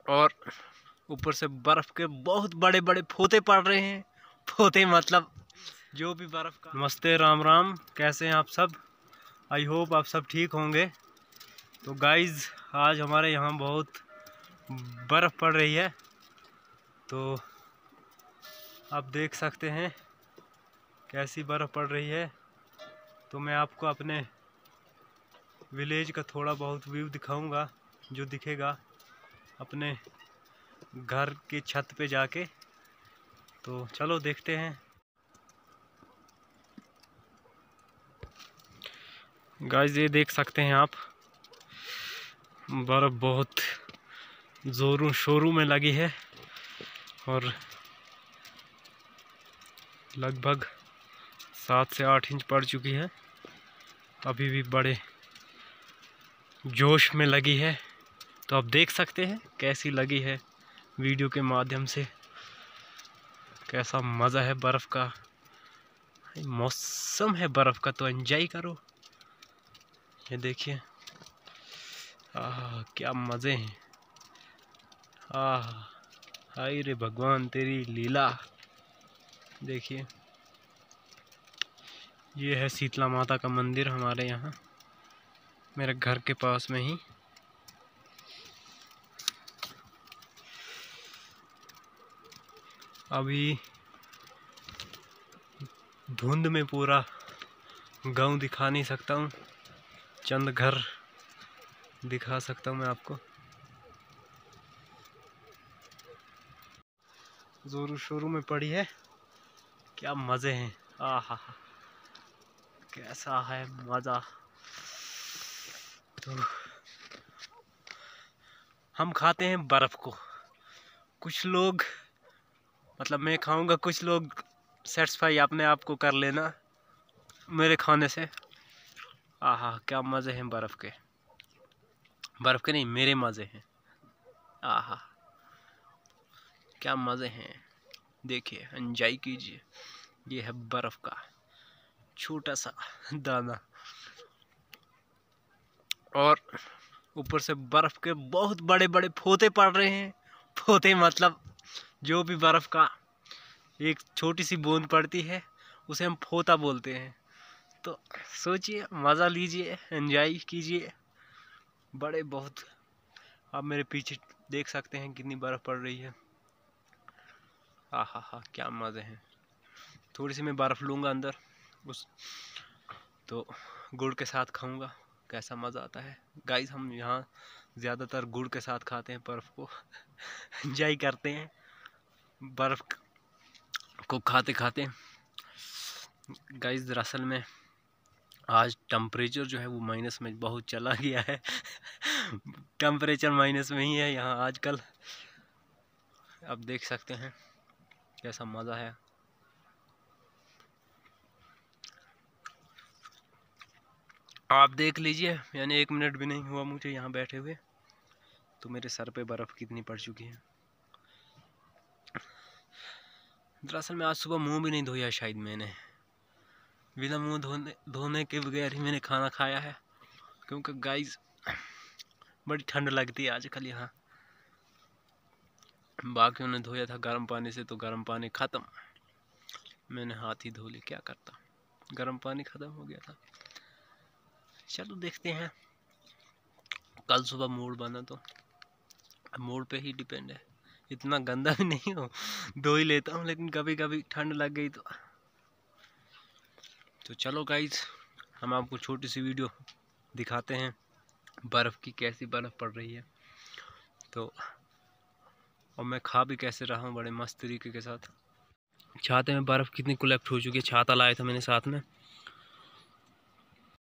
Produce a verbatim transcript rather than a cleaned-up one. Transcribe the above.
और ऊपर से बर्फ के बहुत बड़े बड़े फोते पड़ रहे हैं। फोते मतलब जो भी बर्फ का। नमस्ते, राम राम, कैसे हैं आप सब? आई होप आप सब ठीक होंगे। तो गाइज़, आज हमारे यहाँ बहुत बर्फ़ पड़ रही है, तो आप देख सकते हैं कैसी बर्फ़ पड़ रही है। तो मैं आपको अपने विलेज का थोड़ा बहुत व्यू दिखाऊंगा, जो दिखेगा अपने घर की छत पे जाके। तो चलो देखते हैं। गाइस, ये देख सकते हैं आप, बर्फ़ बहुत ज़ोरों शोरों में लगी है और लगभग सात से आठ इंच पड़ चुकी है। अभी भी बड़े जोश में लगी है। तो आप देख सकते हैं कैसी लगी है वीडियो के माध्यम से। कैसा मज़ा है बर्फ़ का, मौसम है बर्फ़ का, तो एंजॉय करो। ये देखिए, आह क्या मज़े हैं। आह हाय रे भगवान, तेरी लीला। देखिए, ये है शीतला माता का मंदिर हमारे यहाँ, मेरे घर के पास में ही। अभी धुंध में पूरा गांव दिखा नहीं सकता हूँ, चंद घर दिखा सकता हूँ मैं आपको। जोरों शोरों में पड़ी है, क्या मज़े हैं। आहा, कैसा है मज़ा। तो हम खाते हैं बर्फ़ को, कुछ लोग, मतलब मैं खाऊंगा, कुछ लोग सेटिस्फाई अपने आप को कर लेना मेरे खाने से। आहा, क्या मज़े हैं बर्फ़ के। बर्फ़ के नहीं, मेरे मज़े हैं। आहा, क्या मज़े हैं। देखिए, एंजॉय कीजिए। ये है बर्फ़ का छोटा सा दाना, और ऊपर से बर्फ़ के बहुत बड़े बड़े फोते पड़ रहे हैं। फोते मतलब जो भी बर्फ़ का एक छोटी सी बूंद पड़ती है, उसे हम फोता बोलते हैं। तो सोचिए, मज़ा लीजिए, एंजॉय कीजिए। बड़े बहुत, आप मेरे पीछे देख सकते हैं कितनी बर्फ़ पड़ रही है। हा हा हा, क्या मज़े हैं। थोड़ी सी मैं बर्फ़ लूँगा अंदर, उस तो गुड़ के साथ खाऊंगा, कैसा मज़ा आता है। गाइस, हम यहाँ ज़्यादातर गुड़ के साथ खाते हैं बर्फ़ को। एंजॉय करते हैं बर्फ़ को खाते खाते। गाइस, दरअसल में आज टेम्परेचर जो है वो माइनस में बहुत चला गया है। टेम्परेचर माइनस में ही है यहाँ आजकल। आप देख सकते हैं कैसा मज़ा है। आप देख लीजिए, यानी एक मिनट भी नहीं हुआ मुझे यहाँ बैठे हुए, तो मेरे सर पे बर्फ़ कितनी पड़ चुकी है। दरअसल में आज सुबह मुंह भी नहीं धोया, शायद मैंने बिना मुंह धोने धोने के बगैर ही मैंने खाना खाया है, क्योंकि गाइस बड़ी ठंड लगती है आजकल यहाँ। बाकियों ने धोया था गर्म पानी से, तो गर्म पानी ख़त्म, मैंने हाथ ही धो ली। क्या करता, गर्म पानी ख़त्म हो गया था। चलो देखते हैं, कल सुबह मूड बना तो मूड पे ही डिपेंड है। इतना गंदा भी नहीं हो, धो ही लेता हूँ, लेकिन कभी कभी ठंड लग गई तो तो चलो गाइस, हम आपको छोटी सी वीडियो दिखाते हैं बर्फ़ की, कैसी बर्फ़ पड़ रही है। तो और मैं खा भी कैसे रहा हूँ बड़े मस्त तरीके के साथ। छाते में बर्फ़ कितनी कलेक्ट हो चुकी है। छाता लाया था मैंने साथ में,